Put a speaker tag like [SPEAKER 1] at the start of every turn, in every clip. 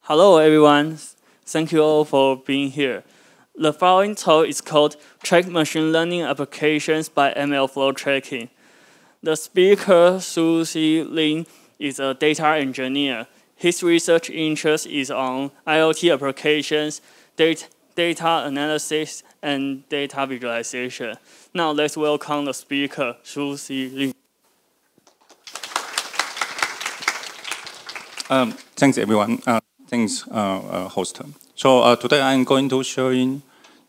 [SPEAKER 1] Hello everyone, thank you all for being here. The following talk is called Track Machine Learning Applications by MLflow Tracking. The speaker, Susie Lin, is a data engineer. His research interest is on IoT applications, data analysis, and data visualization. Now let's welcome the speaker, Susie Lin.
[SPEAKER 2] Thanks everyone. Thanks host. So today I'm going to show in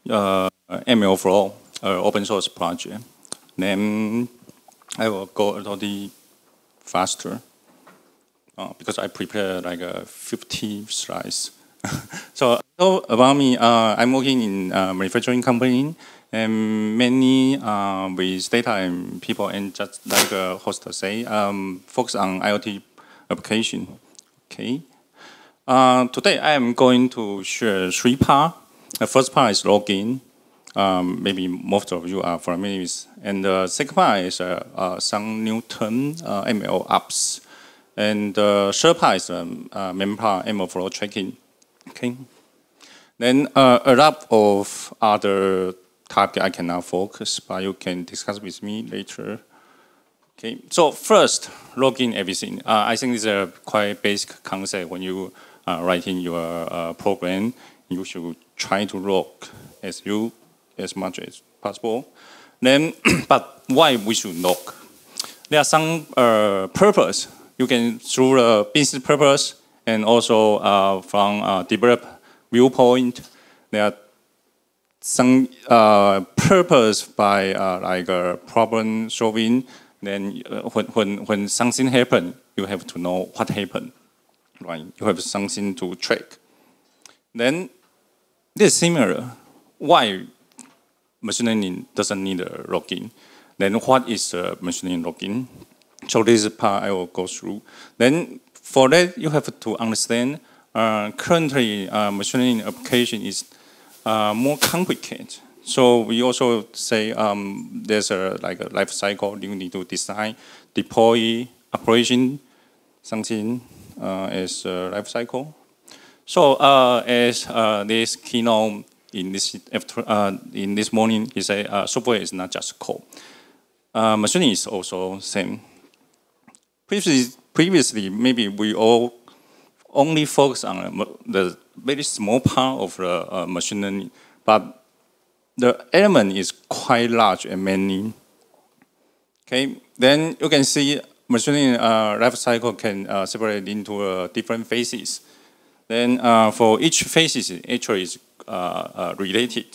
[SPEAKER 2] MLflow open source project. Then I will go a little bit faster because I prepared like 50 slides. So about me, I'm working in manufacturing company and mainly with data and people, and just like host say, focus on IoT application. Okay. Today I am going to share 3 parts. The first part is login. Maybe most of you are familiar with. And the second part is some new term, MLOps. And the third part is main part, MLflow Tracking. Okay. Then a lot of other topics I cannot focus, but you can discuss with me later. Okay. So first, login everything. I think this is a quite basic concept. When you writing your program, you should try to log as much as possible. Then, but why we should log? There are some purpose. You can through the business purpose and also from develop viewpoint. There are some purpose by like problem solving. Then when something happen, you have to know what happened. Right, you have something to track. Then this is similar. Why machine learning doesn't need a login? Then what is machine learning login? So this part I will go through. Then for that you have to understand. Currently, machine learning application is more complicated. So we also say there's like a life cycle. You need to design, deploy, operation, something. As life cycle. So as this keynote in this morning is a software is not just code. Machine is also same. Previously, maybe we all only focus on the very small part of the machine learning, but the element is quite large and many. Okay, then you can see. Machine learning life cycle can separate into different phases. Then for each phase, actually is related.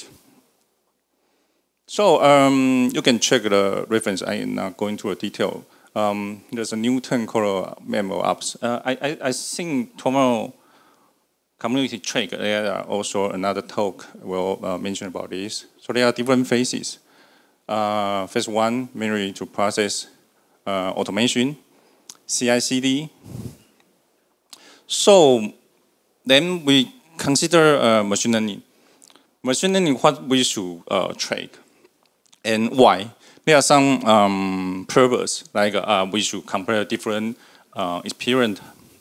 [SPEAKER 2] So you can check the reference. I am not going to a detail. There's a new term called MLOps. I think tomorrow community track there are also another talk will mention about this. So there are different phases. Phase 1 mainly to process. Automation, CI/CD. So then we consider machine learning. Machine learning, what we should track and why? There are some purpose, like we should compare different experiment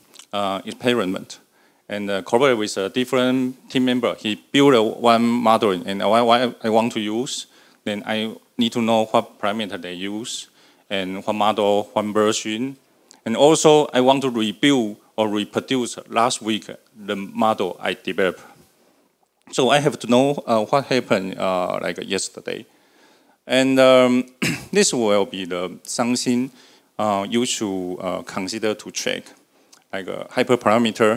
[SPEAKER 2] and collaborate with a different team member. He built one model and what I want to use, then I need to know what parameter they use. And one model, one version. And also, I want to rebuild or reproduce last week the model I developed. So I have to know what happened like yesterday. And this will be the something you should consider to check, like a hyperparameter,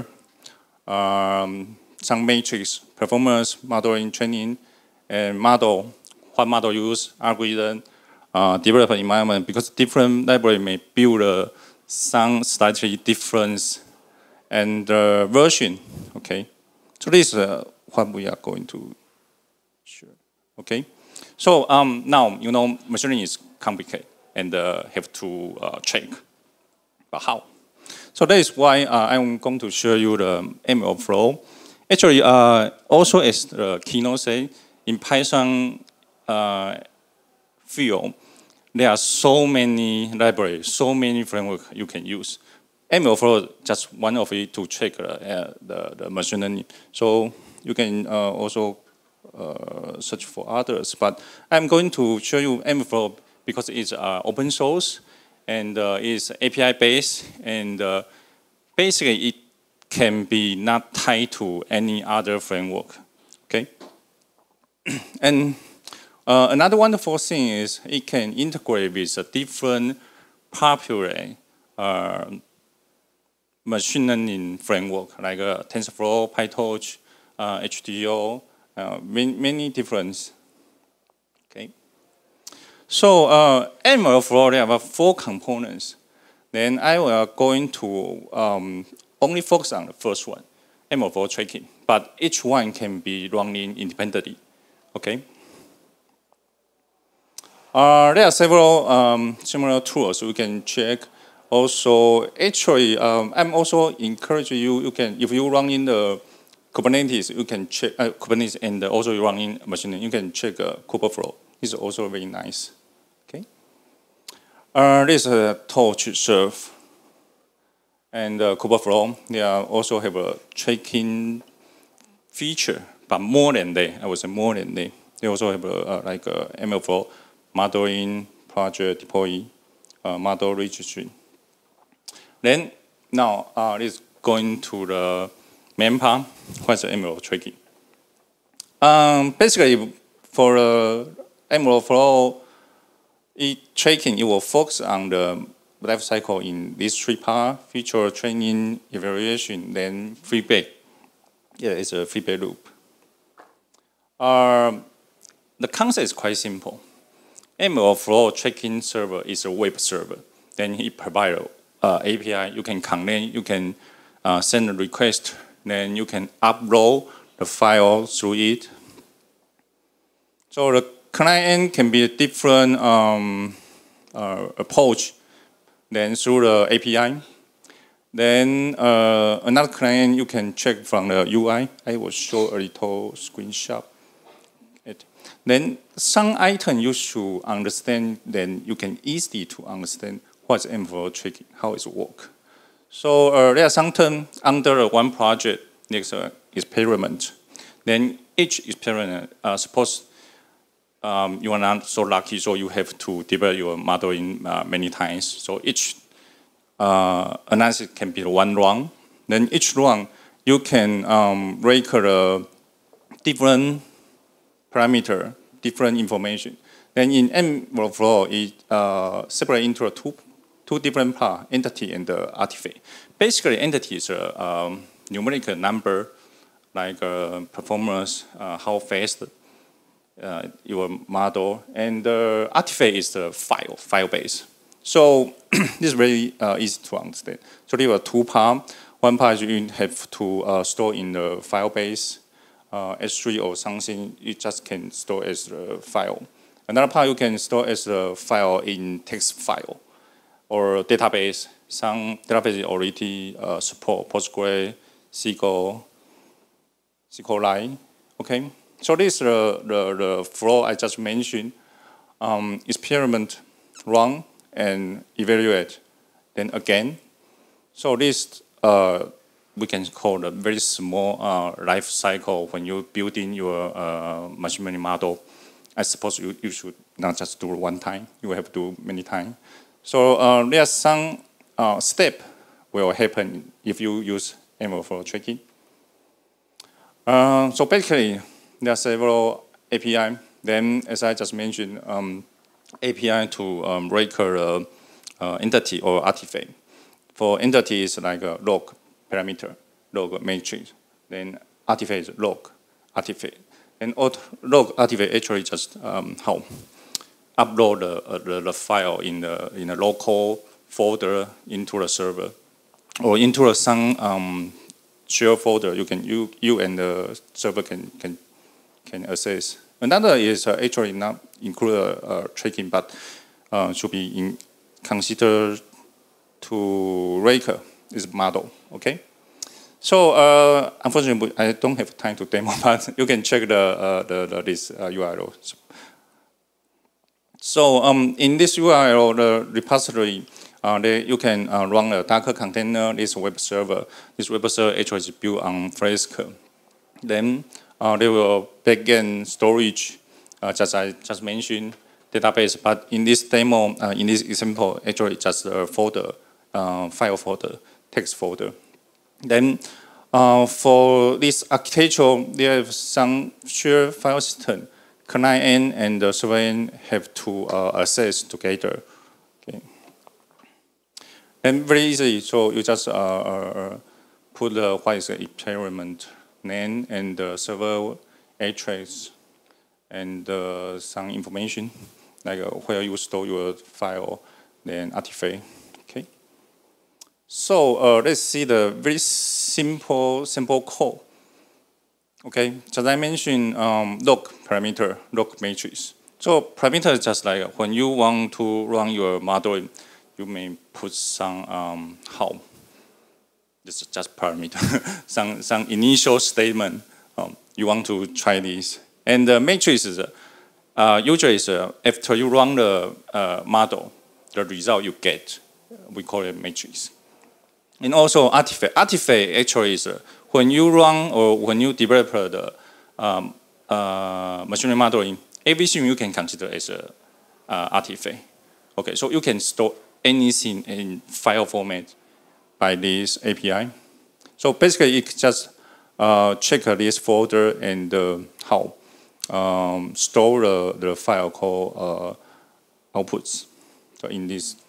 [SPEAKER 2] some matrix, performance, modeling, training, and model, what model use, algorithm, develop an environment, because different library may build some slightly different and version. Okay, so this is what we are going to share. Okay, so now you know machine learning is complicated and have to check, but how? So that is why I'm going to show you the MLflow. Actually, also as the keynote say, in Python field. There are so many libraries, so many frameworks you can use. MLflow just one of it to check the machine learning. So you can also search for others. But I'm going to show you MLflow because it's open source and is API based, and basically it can be not tied to any other framework. Okay. And another wonderful thing is it can integrate with a different popular machine learning framework like TensorFlow, PyTorch, HDO, many different. Okay. So MLflow, there are 4 components. Then I will going to only focus on the first one, MLflow Tracking. But each one can be running independently. Okay. There are several similar tools we can check. Also, actually, I'm also encouraging you. You can, if you run in the Kubernetes, you can check Kubernetes, and also you run in machine learning, you can check Kubeflow. It's also very nice. Okay. This is a Torch Serve and Kubeflow. They also have a tracking feature, but more than that. I would say more than that. They also have like MLflow modeling, project deploy, model registry. Then now let's going to the main part. What's the MLflow tracking? Basically, for MLflow tracking, it will focus on the life cycle in these 3 parts: feature, training, evaluation, then feedback. Yeah, it's a feedback loop. The concept is quite simple. MLflow tracking server is a web server. Then it provides API. You can connect, you can send a request, then you can upload the file through it. So the client can be a different approach than through the API. Then another client you can check from the UI. I will show a little screenshot. Then some item you should understand, then you can easily to understand what's MLflow tracking, how it works. So there are some terms under one project. Next experiment. Then each experiment, suppose you are not so lucky, so you have to develop your modeling many times. So each analysis can be 1 run. Then each run you can record different parameter, different information. Then in MLflow, it separates into two different parts, entity and artifact. Basically, entity is a numerical number, like performance, how fast your model, and the artifact is the file base. So this is very easy to understand. So there are 2 parts. One part you have to store in the file base, S3 or something. You just can store as a file. Another part you can store as a file in text file or database. Some database already support Postgre, SQL, SQLite. Okay. So this is the flow I just mentioned. Experiment, run, and evaluate. Then again. So this we can call a very small life cycle when you're building your machine learning model. I suppose you should not just do it 1 time. You have to do many times. So there are some step will happen if you use MLflow tracking. So basically, there are several API. Then, as I just mentioned, API to record entity or artifact. For entity, it's like a log parameter, log matrix. Then artifact is log artifact. And log artifact actually just how upload the file in a local folder into the server or into some share folder. You and the server can access. Another is actually not include tracking, but should be considered to record is model. Okay. So unfortunately, I don't have time to demo, but you can check this URL. So in this URL, the repository you can run a Docker container, this web server. This web server actually is built on Flask. Then there will backend storage, just I just mentioned, database. But in this demo, in this example, actually just a folder, file folder, text folder. Then for this architecture, there is some shared file system. Client end and the server end have to access together. Okay. And very easy, so you just put the what is the experiment name and the server address and some information like where you store your file, then artifact. Okay. So let's see the very simple code. Okay, as I mentioned, log parameter, log matrix. So parameter is just like when you want to run your model, you may put some how. This is just parameter, some initial statement. You want to try this, and the matrix is usually is after you run the model, the result you get, we call it matrix. And also artifact. Artifact actually is when you run or when you develop the machine learning modeling, everything you can consider as an artifact. Okay, so you can store anything in file format by this API. So basically, it just check this folder and how store the file called outputs. So in this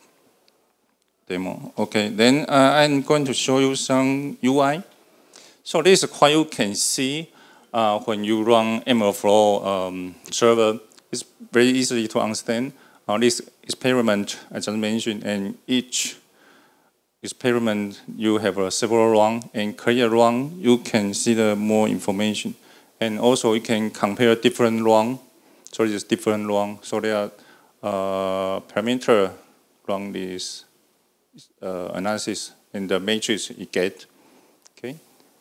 [SPEAKER 2] demo. Okay, then I'm going to show you some UI. So this is what you can see when you run MLflow server. It's very easy to understand. This experiment I just mentioned, and each experiment you have several run, and create a run, you can see the more information. And also you can compare different run. So this is different run. So there are parameter run this analysis in the matrix you get. Okay.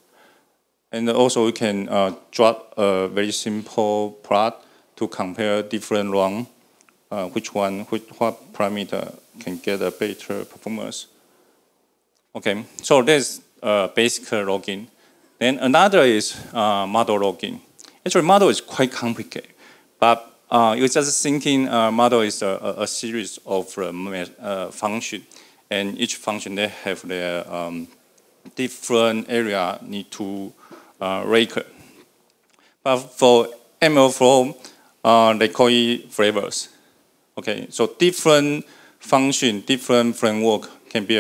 [SPEAKER 2] And also we can drop a very simple plot to compare different run, what parameter can get a better performance. Okay, so that's basic logging. Then another is model logging. Actually, model is quite complicated, but you're just thinking model is a series of functions, and each function they have their different area need to record. But for MLflow, they call it flavors. Okay, so different function, different framework can be a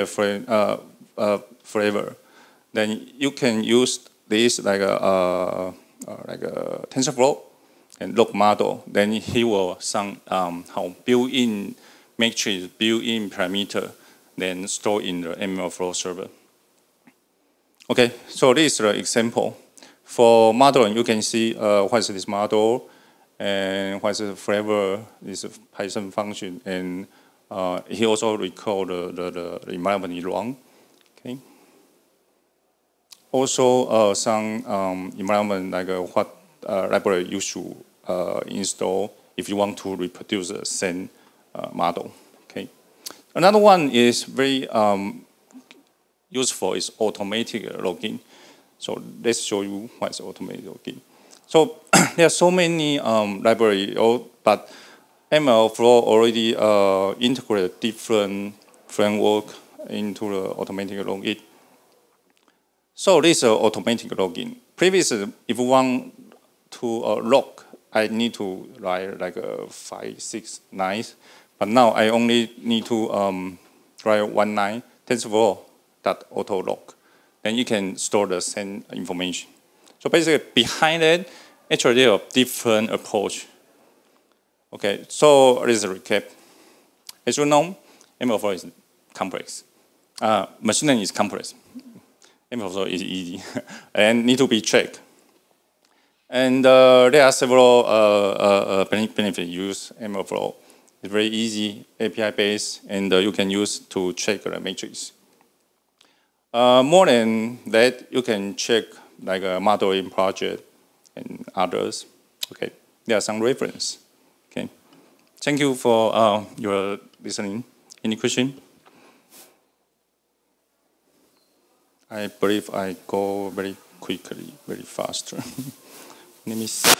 [SPEAKER 2] flavor. Then you can use this like a TensorFlow and log model. Then he will some how built-in matrix, built-in parameter, then store in the MLflow server. Okay, so this is the example. For modeling, you can see what is this model and what is the flavor, this Python function, and he also record the environment he run. Okay. Also, some environment like what library you should install if you want to reproduce the same model. Okay. Another one is very useful is automatic logging. So let's show you what's automatic logging. So there are so many libraries, but MLflow already integrated different framework into the automatic logging. So this is automatic logging. Previously, if you want to log, I need to write like 5, 6 lines. But now I only need to write 1 line, TensorFlow.autolog. Then you can store the same information. So basically, behind it, actually there are different approach. Okay, so this is a recap. As you know, MLflow is complex. Machine learning is complex. MLflow is easy and need to be tracked. And there are several benefits use MLflow. It's very easy, API based, and you can use to check the matrix. More than that, you can check like a modeling project and others. Okay, there are some reference. Okay, thank you for your listening. Any question? I believe I go very quickly, very faster. Let me see.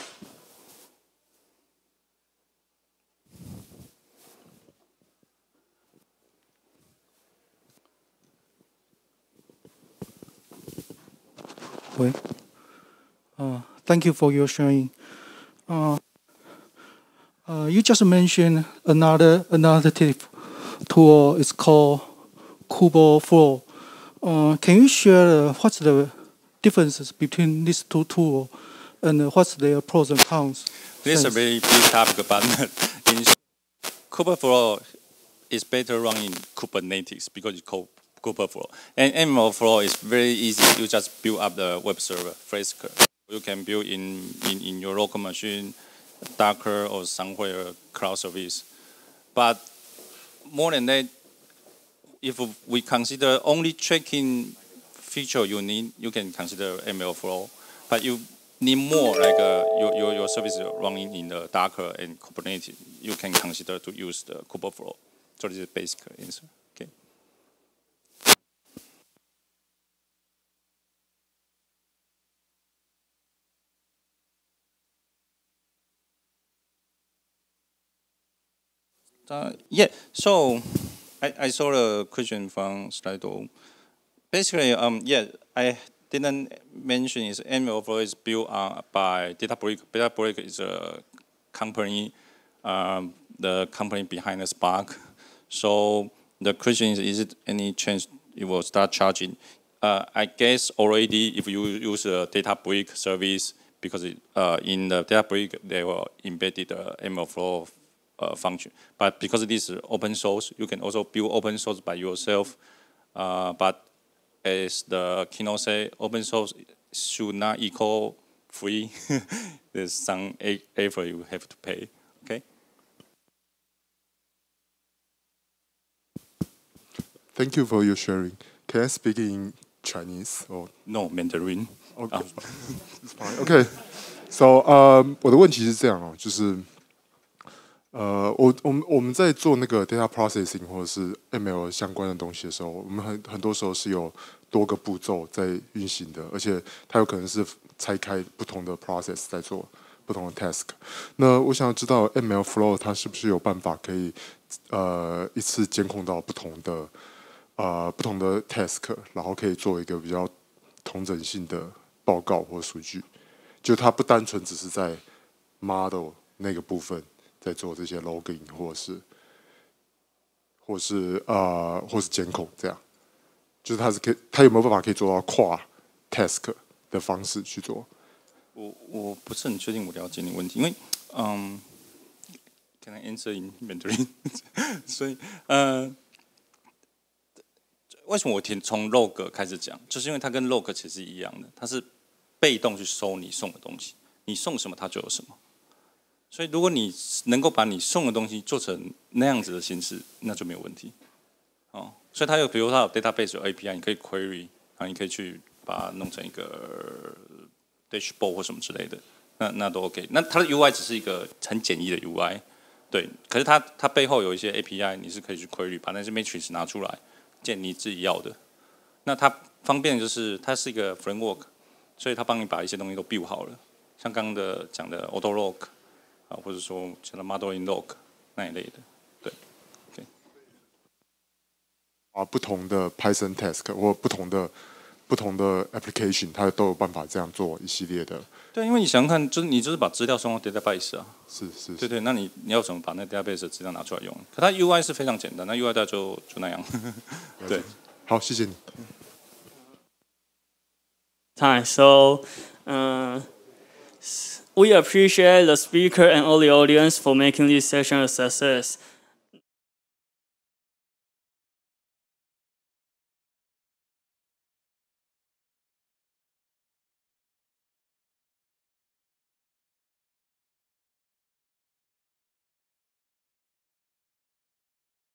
[SPEAKER 3] Thank you for your sharing. You just mentioned another tool is called MLflow. Can you share what's the differences between these two tools and what's their pros and cons?
[SPEAKER 2] This is a very big topic, but in MLflow is better run in Kubernetes because it's called MLflow. And MLflow is very easy. You just build up the web server, Fresco. You can build in your local machine, Docker or somewhere cloud service. But more than that, if we consider only tracking feature you need, you can consider MLflow. But you need more, like your service running in the Docker and Kubernetes, you can consider to use the MLflow. So this is the basic answer. Okay. Yeah, so I saw the question from Slido. Basically, yeah, I didn't mention is MLflow is built by Databricks. Databricks is a company, the company behind the Spark. So the question is it any chance it will start charging? I guess already if you use a Databricks service, because in the Databricks they were embedded MLflow function. But because it is open source, you can also build open source by yourself. But as the keynote say, open source should not equal free. There's some effort you have to pay. Okay.
[SPEAKER 4] Thank you for your sharing. Can I speak in Chinese or
[SPEAKER 2] no Mandarin?
[SPEAKER 4] Okay, it's fine. Okay. So 我的问题是这样哦，就是我们在做那个 data processing 或者是 ML 相关的东西的时候，我们很多时候是有多个步骤在运行的，而且它有可能是拆开不同的 process 在做不同的 task。那我想要知道 MLflow 它是不是有办法可以一次监控到不同的 task， 然后可以做一个比较统整性的报告或数据，就它不单纯只是在 model 那个部分在做这些 logging 或是监控，这样，就是它有没有办法可以做到跨 task 的方式去做？
[SPEAKER 2] 我不是很确定我了解你问题，因为can I answer in Mandarin？ 所以为什么我从 log 开始讲，就是因为它跟 log 其实一样的，它是被动去收你送的东西，你送什么它就有什么。所以如果你能够把你送的东西做成那样子的形式，那就没有问题。哦，所以它有，比如它有 database 有 API， 你可以 query， 然后你可以去把它弄成一个 dashboard 或什么之类的，那都 OK。那它的 UI 只是一个很简易的 UI， 对。可是它背后有一些 API， 你是可以去 query， 把那些 matrix 拿出来，建你自己要的。那它方便的就是它是一个 framework， 所以它帮你把一些东西都 build 好了，像刚刚讲的 auto log。或者说像 modeling log 那一类的，对
[SPEAKER 4] ，OK。不同的 Python task 或不同的 application， 它都有办法这样做一系列的。
[SPEAKER 2] 对，因为你想想看，就是你把资料送到 database 啊，
[SPEAKER 4] 是，
[SPEAKER 2] 对，那你要怎么把那 database 的资料拿出来用？可它 UI 是非常简单，那 UI 大家就那样。对，
[SPEAKER 4] 好，谢谢你。
[SPEAKER 1] Time. So, we appreciate the speaker and all the audience for making this session a success.